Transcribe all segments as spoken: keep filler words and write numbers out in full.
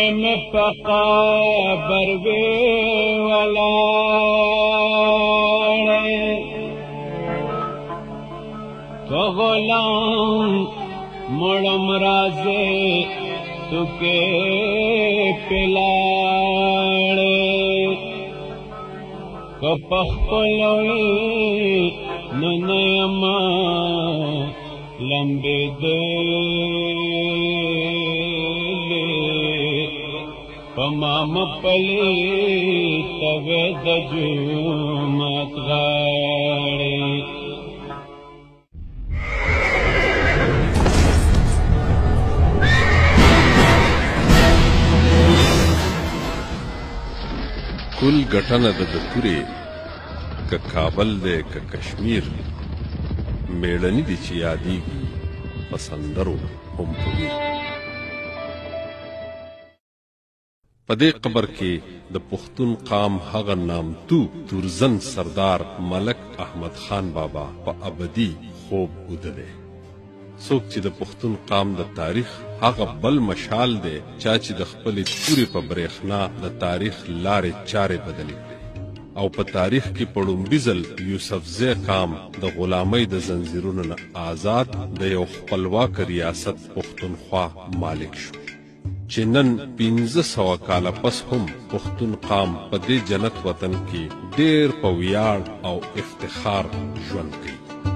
میں پقابر وی ولاڑے تو غلام مڑم رازے تکے پلاڑے کو پخپلوی ننیما لمبے دلے پمام پلی توے دجومت غاڑے کل گٹنه د دتورې که کابل دی که کشمیر میړني دي چې یادېږي په سندرو هم په ویر په دې قبر کې د پښتون قام هغه نامتو تورزن سردار ملک احمد خان بابا په ابدي خوب وده څوک چې د پښتون قام د تاریخ هغه بل مشال دی چا چې د خپلې تورې په برېښنا د تاریخ لارې چارې بدلې کړې او په تاریخ کې په لومړي ځل یوسفزی قام د غلامۍ د زنځیرونو نه آزاد د یو خپلواک ریاست پښتونخوا مالک شو چې نن پنځه سوه کاله پس هم پښتون قام په دې جنت وطن کې ډېر په ویاړ او افتخار ژوند کوي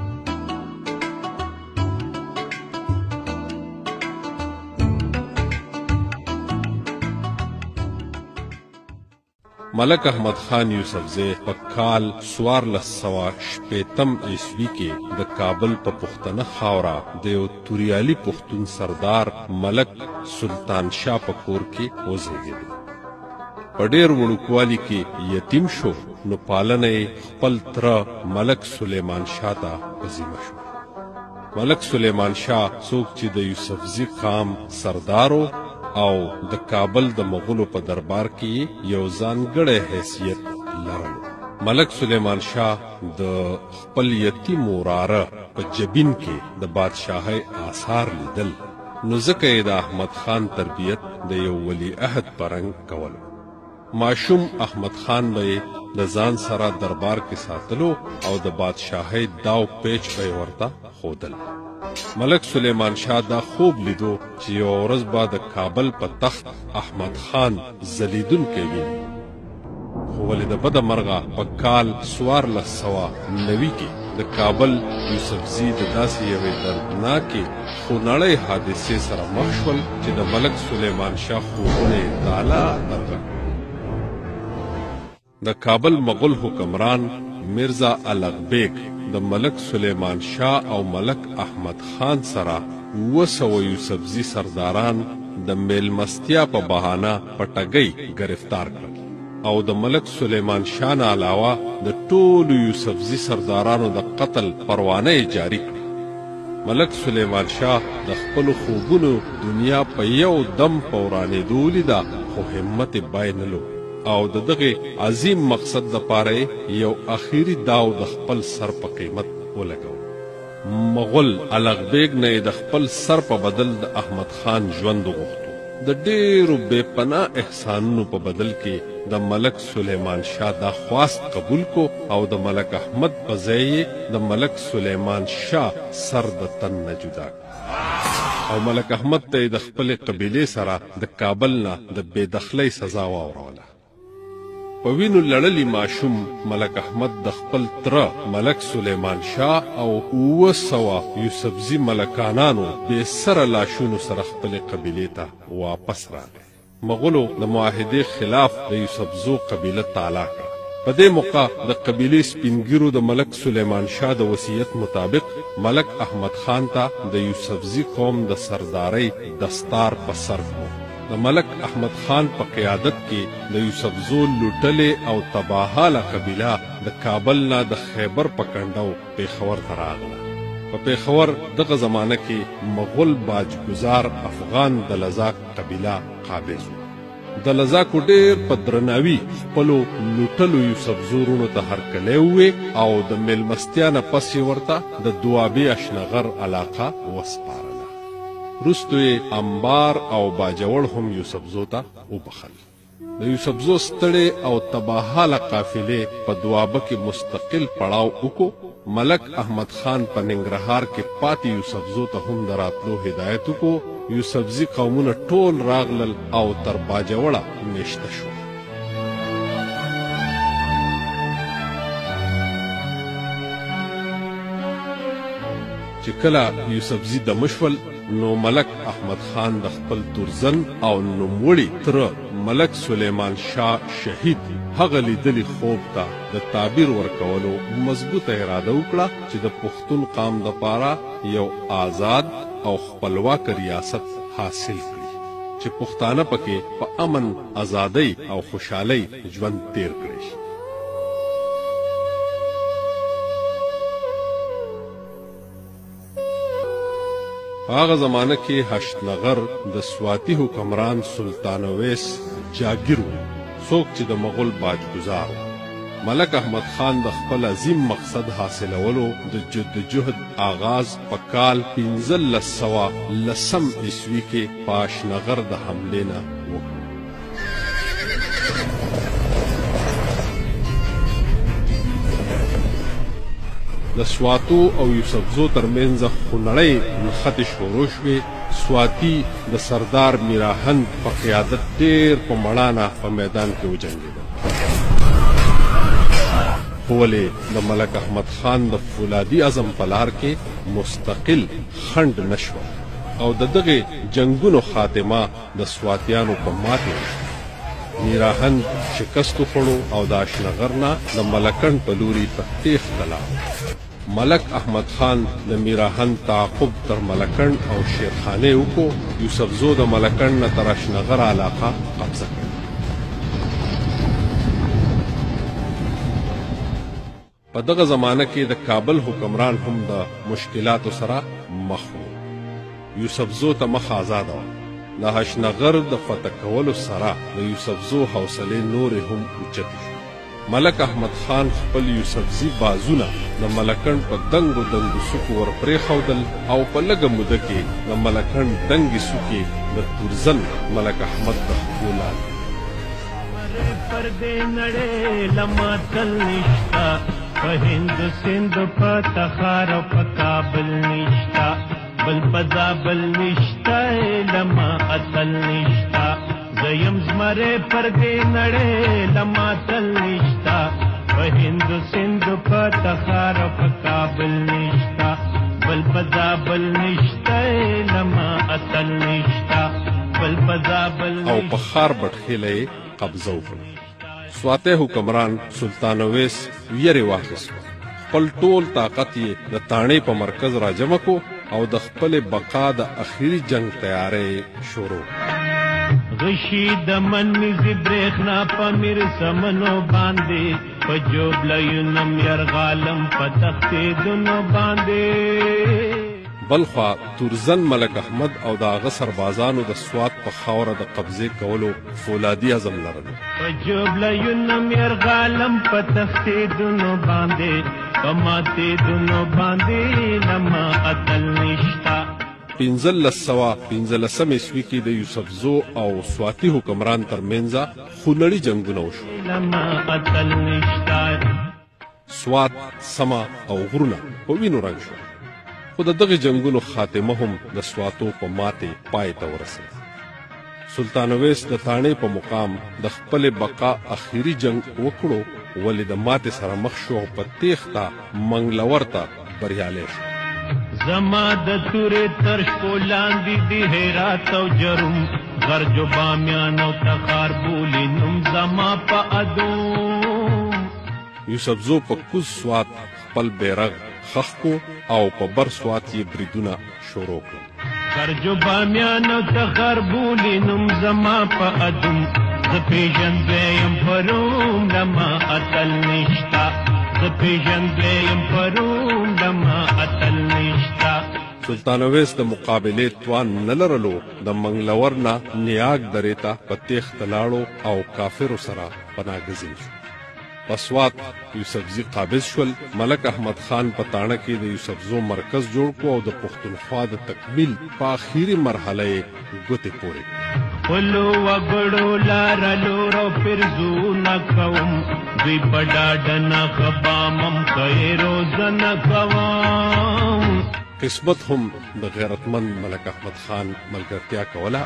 ملک احمد خان یوسفزی په کال څوارلس سوه شپېتم عیسوي کې د کابل په پښتنه خاوره د یو توریالي پښتون سردار ملک سلطان شاه په کور کې وزېږېد په ډېر وړوکوالي کې یتیم شو نو پالنه یې خپل تره ملک سلیمان شاه ته پذیمه شو ملک سلیمان شاه څوک چې د یوسفزي قام سردارو او د کابل د مغولو په دربار کې یو ځانګړی حیثیت لرلو ملک سلیمان شاه د خپل یتیم وراره په جبین کې د بادشاهۍ آثار لیدل نو ځکه یې د احمد خان تربیت د یو ولی عهد په رنګ کولو ماشوم احمد خان به د ځان سره دربار کې ساتلو او د بادشاهۍ داو پیچ به یې ورته ښودل ملک سلیمان شاه دا خوب لیدو چې یوه ورځ به د کابل په تخت احمد خان ځلیدونکی وي خو ولې د بده مرغه په کال څوارلس سوه نوي کې د کابل یوسفزي د داسې یوې دردناکې خونړۍ حادثې سره مخ شول چې د ملک سلیمان شاه خوبونه یې تالا ترغه د کابل مغول حکمران مرزا الغ بیگ د ملک سلیمان شاه او ملک احمد خان سره اوه سوه یوسفزي سرداران د میلمستیا په بهانه په ټګۍ گرفتار کړل او د ملک سلیمان شاه نه علاوه د ټولو یوسفزي سردارانو د قتل پروانه یې جاري کړه ملک سلیمان شاه د خپلو خوبونو دنیا په یو دم په ورانېدو ولیده خو همت یې بایللو او د دغه عظیم مقصد دپاره یو اخیری داو د خپل سر په قیمت ولګو مغول الغ بیگ نه د خپل سر په بدل د احمد خان ژوند وغوښتو د ډېرو بې پناه احسانونو په بدل کې د ملک سلیمان شاه دا خواست قبول کو او د ملک احمد په ځای د ملک سلیمان شاه سر د تن نه جدا او ملک احمد ته د خپلې قبیلې سره د کابل نه د بېدخلۍ سزا واوروله په وینو لړلي ماشوم ملک احمد د خپل تره ملک سلیمان شاه او اوه سوه یوسفزي ملکانانو بې سره لاشونو سره خپلې قبیلې ته واپس راغی مغولو د معاهدې خلاف د یوسفزو قبیله تالا کړه په دې موقع د قبیلې سپینګیرو د ملک سلیمان شاه د وصیت مطابق ملک احمد خان ته د یوسفزي قوم د سردارۍ دستار په سر کړو د ملک احمد خان په قیادت کې د یوسفزو لوټلې او تباهاله قبیله د کابل نه د خیبر په کنډو پیښور ته راغله په پیښور دغه زمانه کې مغول باجګزار افغان د لزاک قبیله قابض و د لزاکو ډېر په درناوي خپلو لوټلو یوسفزو وروڼو ته هرکلی ووې او د میلمستیا نه پس یې ورته د دوابي اشنغر علاقه وسپارله رستو یې انبار او باجوړ هم یوسفزو ته وبخل. د یوسفزو ستړې او تباهاله قافلې په دوابه کې مستقل پړاو وکړو. ملک احمد خان په ننګرهار کې پاتې یوسفزو ته هم د راتلو هدایت وکړو. یوسفزي قومونه ټول راغلل او تر باجوړه میشته شو. چې کله یوسفزي دمه شول نو ملک احمد خان د خپل تورزن او نوموړي تره ملک سلیمان شاه شهید هغه لیدلي خوب ته د تعبیر ورکولو مضبوطه اراده وکړه چې د پښتون قام دپاره یو آزاد او خپلواک ریاست حاصل کړي چې پښتانه پکې په امن ازادۍ او خوشحالۍ ژوند تیر کړي. هغه زمانه کې هشتنغر د سواتی حکمران سلطان اویس جاگیر و، څوک چې د مغول باجګزار و. ملک احمد خان د خپل عظیم مقصد حاصلولو د جدوجهد آغاز په کال پنځلس سوه لسم عیسوي کې په هشتنغر د حملې نه وکړ. د سواتو او یوسفزو ترمنځ خونړۍ نښتې شروع شوې. سواتی د سردار میراهند په قیادت ډېر په مړانه په میدان کې وجنګېدل، خو ولې د ملک احمد خان د فولادي عزم په لار کې مستقل خنډ نه شوه او د دغې جنګونو خاتمه د سواتیانو په ماتې وشوه. میراهند شکست وخوړو او د هشتنغر نه د ملکنډ په لوري په تېښته لاړ. ملک احمد خان د میراهند تعقب تر ملکنډ او شیرخانې وکړو. یوسفزو د ملکنډ نه تر هشتنغر علاقه قبضه کړه. په دغه زمانه کې د کابل حکمران هم د مشکلاتو سره مخ و. یوسفزو ته مخ آزاده وه. د هشتنغر د فتح کولو سره د یوسفزو حوصلې نورې هم اوچتې شوې. ملک احمد خان خپل یوسفزي بازونه د ملکنډ په دنګو دنګو سوکو ور پرېښودل او په لږه موده کې د ملکنډ دنګې سوکې د تورزن ملک احمد د خپو لاندې. پر دې نړۍ لماتل نشتا، په هند سند په تخار او په کابل نشتا، بل په زابل نشتا لما اتل نشتا. زیم زمره پر دې نړۍ لماتل نشتا، په هند سند په تخار او په کابل نشتا، بل په زابل نشتا لما اتل نشتا، بل په زابل او په خار بټخیله یې قبضه وکړه. سواتی حکمران سلطان اویس ویرې واخیست. خپل ټول طاقت یې د تاڼې په مرکز راجمع کو او د خپلې بقا د اخري جنگ تیاری شروع. غشي د منځ برېښنا په میر سمنو باندې، په جوبلیونم یرغالم په تښتېدنو باندې. بلخوا تورزن ملک احمد او د هغه سربازانو د سوات په خاوره د قبضې کولو فولادي عزم لرل. په جوبلیونم یرغالم په تښتېدنو باندې، په ماتېدنو باندې لما اتل نشتا. پنځلس سوه پنځلسم عیسوي کې د یوسفزو او سواتی حکمران ترمنځ خونړي جنګونه وشول. لما اتل نشتا. سوات، سما او غرونه په وینو رنګ شول، خو د دغې جنګونو خاتمه هم د سواتو په ماتې پای ته ورسېده. سلطان اویس د تاڼې په مقام د خپلې بقا اخري جنګ وکړو، ولې د ماتې سره مخ شو او په تېښته منګلور ته بریالی شو. زما د تورې تر شپو لاندې د هرات او جرم، غرجو بامیان او تخار بولي نوم زما په ادوم. یوسفزو په کوز سوات خپل بیرغ خښ کو او په بر سوات یې بریدونه شروع کړل. غرجو بامیان او تخار بولي نوم زما په ادوم، زه پېژندی یم په روم لما اتل نشتا، زه پېژندی یم په روم لما اتل نشتا. سلطان اویس د مقابلې توان نه لرلو، د منګلور نه نیاګ درې ته په تېښته لاړو او کافرو سره پناه ګزین شو. پسوات یوسفزي قابض شول. ملک احمد خان په تاڼه کې د یوسفزو مرکز جوړ کړ او د پښتونخوا د تکمیل په اخیری مرحله یې ګوتې پورې ولو وګړو لار لورو پرزونه کوم دوی په ډاډه نه خبامم خیرو زنه کوم. قسمت هم د غیرتمند ملک احمد خان ملګرتیا کوله.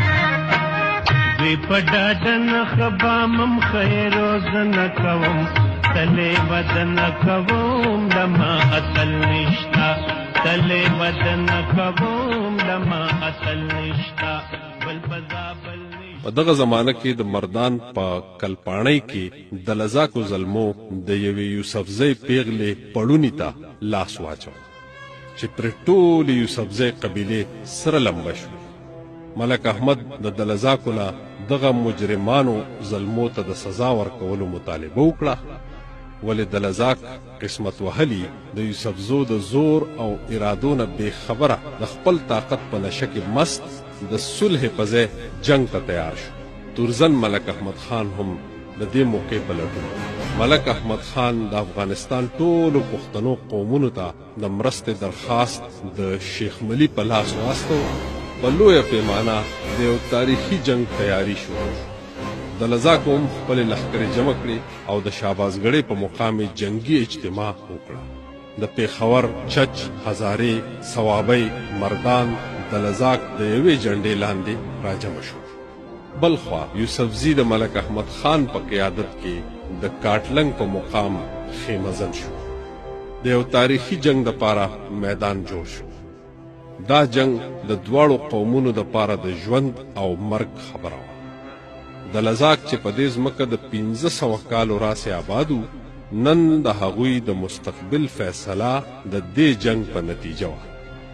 دوی په ډاډه نه خبامم خیرو زنه کوم تلې بدنه کوم لما اتل نشتا تلې بدنه کوم لما اتل نشتا بل بزابل نشتا. په دغه زمانه کې د مردان په کلپاڼۍ کې د لزاکو زلمو د یوې یوسفزۍ پیغلې پړوني ته لاس واچو چې پرې ټولې یوسفزۍ قبیلې سره لمبه شو. ملک احمد د دلزاکو نه دغه مجرمانو زلمو ته د سزا ورکولو مطالبه وکړه، ولې دلزاک قسمت وهلي د یوسفزو د زور او ارادو نه بې خبره د خپل طاقت په نشه کې مست د صلح په ځای جنگ ته تیار شو. تورزن ملک احمد خان هم د دې موقع په لټون. ملک احمد خان د افغانستان ټولو پښتنو قومونو ته د مرستې درخواست د شیخ ملي په لاس واستو. په لویه پیمانه د یو تاریخي جنگ تیاری شو. دلزاکو هم خپلې لښکرې جمع کړې او د شهبازګړۍ په مقام جنگي اجتماع وکړه. د پیښور، چچ، هزارې، صوابۍ، مردان دلزاک د یوې جنډې لاندې راجمع شو. بلخوا یوسفزي د ملک احمد خان په قیادت کې د کاټلنګ په مقام خیمه‌زن شو. د یو تاریخي جنگ دپاره میدان جوړ شو. دا جنگ د دواړو قومونو دپاره د ژوند او مرګ خبره وه. دلزاک چې په دې ځمکه د پنځه سوه کالو راسې آبادو، نن د هغوی د مستقبل فیصله د دې جنگ په نتیجه وه.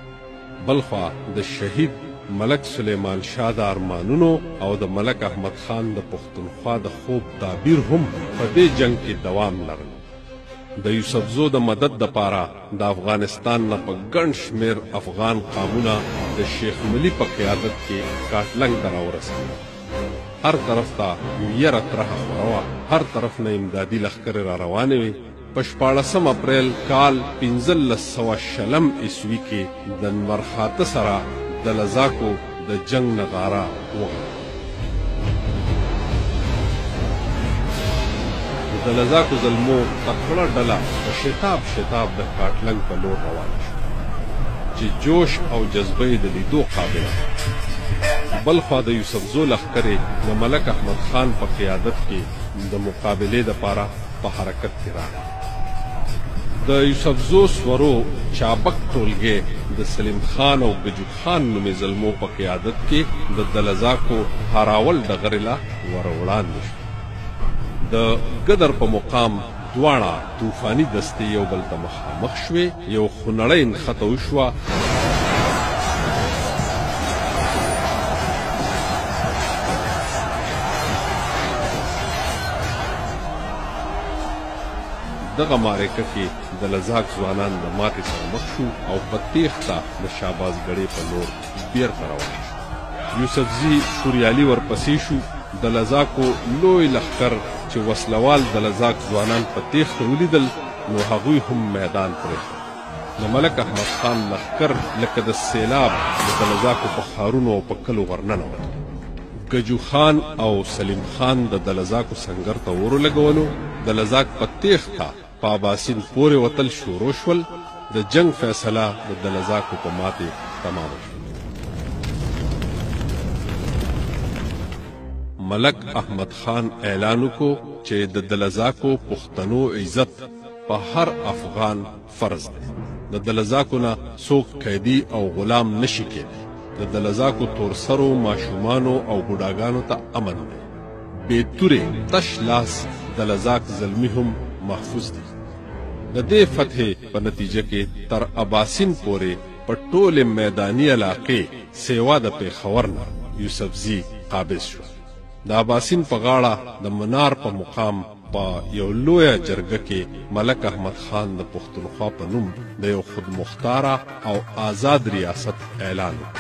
بلخوا د شهید ملک سلیمان شاه د ارمانونو او د ملک احمد خان د پښتونخوا د خوب تعبیر هم په دې جنگ کې دوام لرل. د یوسفزو د مدد دپاره د افغانستان نه په ګڼ شمېر افغان قامونه د شیخ ملي په قیادت کې کاټلنګ ته راورسېدل. هر طرف ته یره ترهه خوره وه، هر طرف نه امدادي لښکرې را روانې وې. په شپاړسم اپریل کال پنځلس سوه شلم عیسوي کې د نورخاته سره دلزاکو د جنگ نغاره وغږېده. د دلزاکو زلمو تکړه ډله په شتاب شتاب د کاټلنګ په لور روانه شوه چې جوش او جذبه یې د لیدو قابله. بلخوا د یوسفزو لښکرې د ملک احمد خان په قیادت کې د مقابلې دپاره په حرکت کې راغلې. د یوسفزو سورو چابک ټولګې د سلیم خان او گجو خان نومې زلمو په قیادت کې د دلزاکو هراول ډغرې له ور وړاندې شو. د ګدر په مقام دواړه طوفاني دستې یو بل ته مخامخ شوې. یو خونړۍ نښته وشوه. دغه معرکه کې د لزاک ځوانان د ماتې سره مخ شو او په تیښته د شهبازګړۍ په لور بیرته روان شو. یوسفزي توریالي ورپسې شو. د لزاکو لوی لښکر چې وسلوال د لزاک ځوانان په تیښته ولیدل، نو هغوی هم میدان پرېښود. د ملک احمد خان لښکر لکه د سیلاب د دلزاکو په ښارونو او په کلو ورننوت. گجو خان او سلیم خان د دلزاکو سنګر ته ور ولګولو. دلزاک په تیښته په اباسین پورې وتل شروع شول. د جنگ فیصله د دلزاکو په ماتې تمامه شوه. ملک احمد خان اعلان وکړو چې د دلزاکو پښتنو عزت په هر افغان فرض دی. د دلزاکو نه څوک قیدي او غلام نشي کېدی. د دلزاکو تورسرو ماشومانو او بوډاګانو ته امن دی. بې تورې تش لاس دلزاک زلمي هم محفوظ دي. د دې فتحې په نتیجه کې تر اباسین پورې په ټولې میداني علاقې سیوا د پیښور نه یوسفزي قابض شو. د اباسین په غاړه د منار په مقام په یو لویه جرګه کې ملک احمد خان د پښتونخوا په نوم د یو خودمختاره او آزاد ریاست اعلان وکړ.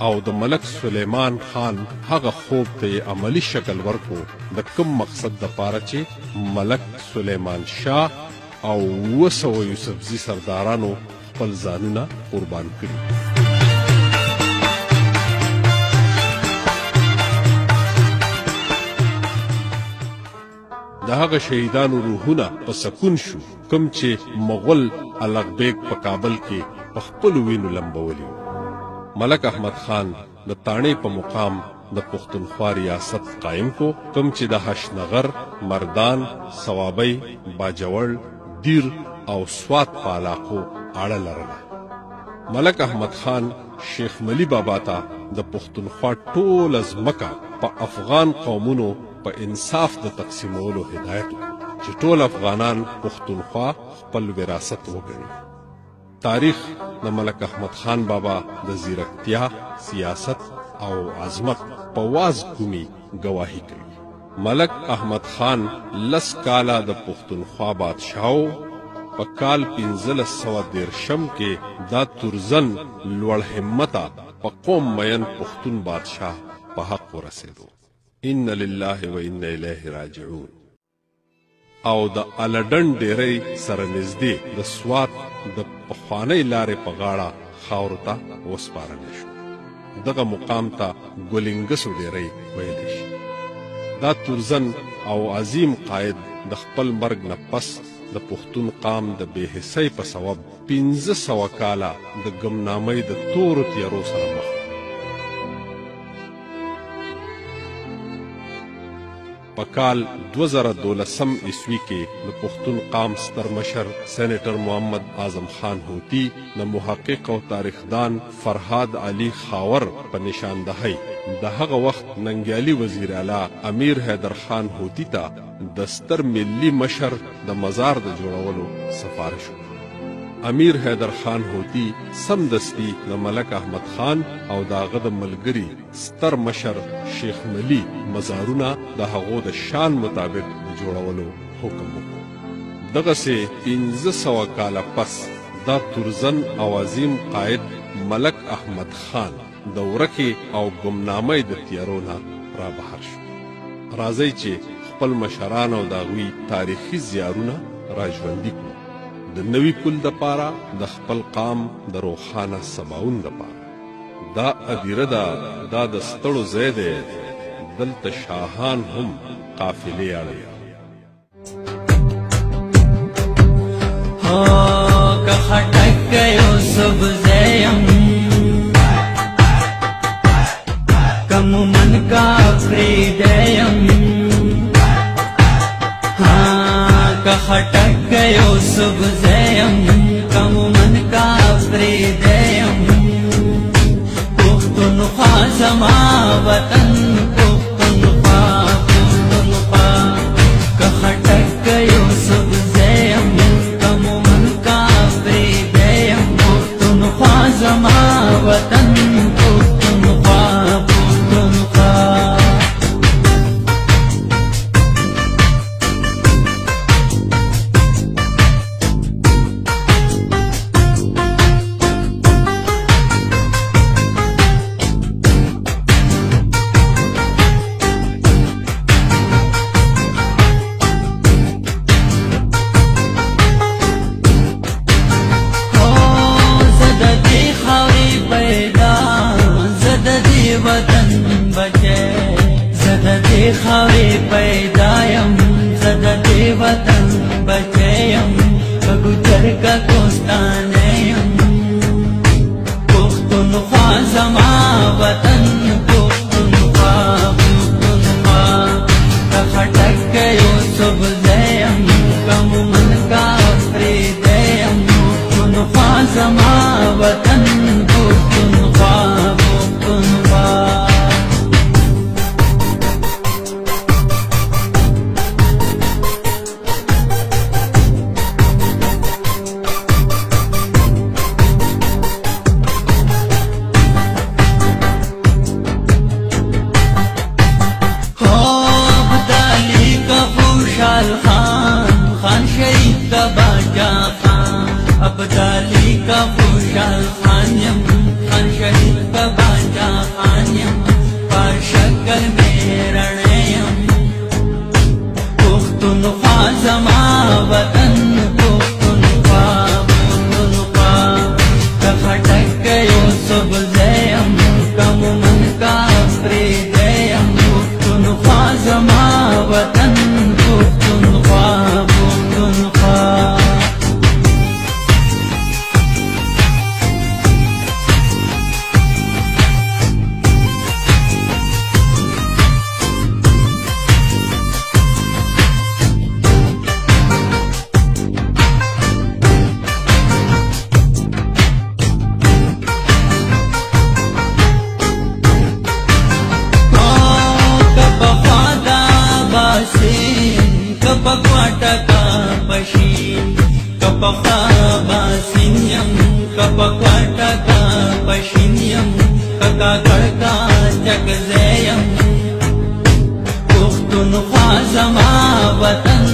او د ملک سلیمان خان هغه خوب ته عملی شکل ورکو د کوم مقصد د پاره چې ملک سلیمان شاه او اوه سوه یوسفزي سردارانو خپل ځانونه قربان کړي. د هغه شهیدانو روحونه په سکون شو کوم چې مغول الغ بیگ په کابل کې په خپلو وینو لمبولي. ملک احمد خان د تاڼې په مقام د پښتونخوا ریاست قائم کو کوم چې د هشنغر، مردان، صوابۍ، باجوړ، دیر او سوات په علاقو اړه لرله. ملک احمد خان شیخ ملی بابا ته د پښتونخوا ټوله ځمکه په افغان قومونو په انصاف د تقسیمولو هدایت وکړ چې ټول افغانان پښتونخوا خپل وراثت وګڼي. تاریخ د ملک احمد خان بابا د زیرکتیا، سیاست او عظمت په واز کومي گواهی کوي. ملک احمد خان لس کاله د پښتونخوا بادشاهو په کال پنځلس سوه دېرشم کې دا تورزن لوړ همته په قوم مین پښتون بادشاه په حق ورسېدو. ان لله و انا الیه راجعون. او د الډن ډیری سره نږدې د سوات د پخوانۍ لارې په غاړه خاورو ته وسپارلی شو. دغه مقام ته ګولینګسو ډیری ویلی شي. دا تورزن او عظیم قائد د خپل مرګ نه پس د پښتون قام د بې حسۍ په سبب پنځه سوه کاله د ګمنامۍ د تورو تیارو سره مخ. په کال دوه زره دولسم عیسوي کې د پښتون قام ستر مشر سینیټر محمد اعظم خان هوتي د محقق او تاریخدان فرهاد علي خاور په نشاندهۍ د هغه وخت ننګیالي وزیر اعلی امیر حیدر خان هوتي ته د ستر ملي مشر د مزار د جوړولو سفارش وکړ. امیر حیدر خان هوتي سمدستي د ملک احمد خان او د هغه د ملګري ستر مشر شیخ ملی مزارونه د هغو د شان مطابق جوړولو حکم وکړ. دغسې پنځه سوه کاله پس دا تورزن او عظیم قائد ملک احمد خان د ورکې او ګمنامۍ د تیارو نه رابهر شو. راځئ چې خپل مشران او د هغوی تاریخي زیارونه راژوندي کړو د نوي پل دپاره د خپل قام د روښانه سباون دپاره. دا ادیره ده، دا د ستړو ځای دی، دلته شاهان هم قافلې اړوي. که خټک یوسف زیم که مومن کافریدیم که خټک یوسف زیم که مومن کافریدیم پښتونخوا زما وطن پښتونخوا پښتونخوا که خټک یوسف زیم که مومن کافریدیم پښتونخوا زما وطن پښتونخوا پښتونخوا. خاوی پیدایم زدتی وطن بچیم بگوچر کا کوستانیم پختونخوا زما وطن پختونخوا پختونخوا کا خٹک یوسف زیم کم من کا فریدیم پختونخوا زما وطن پختونخوا پختونخوا. ابدالی کا خوشحال خان یم خان شهید په باچا خان یم په شکل مې رڼی یم پښتونخوا زما وطن پښتونخوا پښتونخوا د خټک یوسف زه یم که مومن کا پرېږدی یم پښتونخوا زما وطن پښتونخوا پښتونخوا Kapakwaata ka pashin kapakha basin yam kapakwaata ka pashin yam kaka kadka jagzayam Pukhtunkhwa zama watan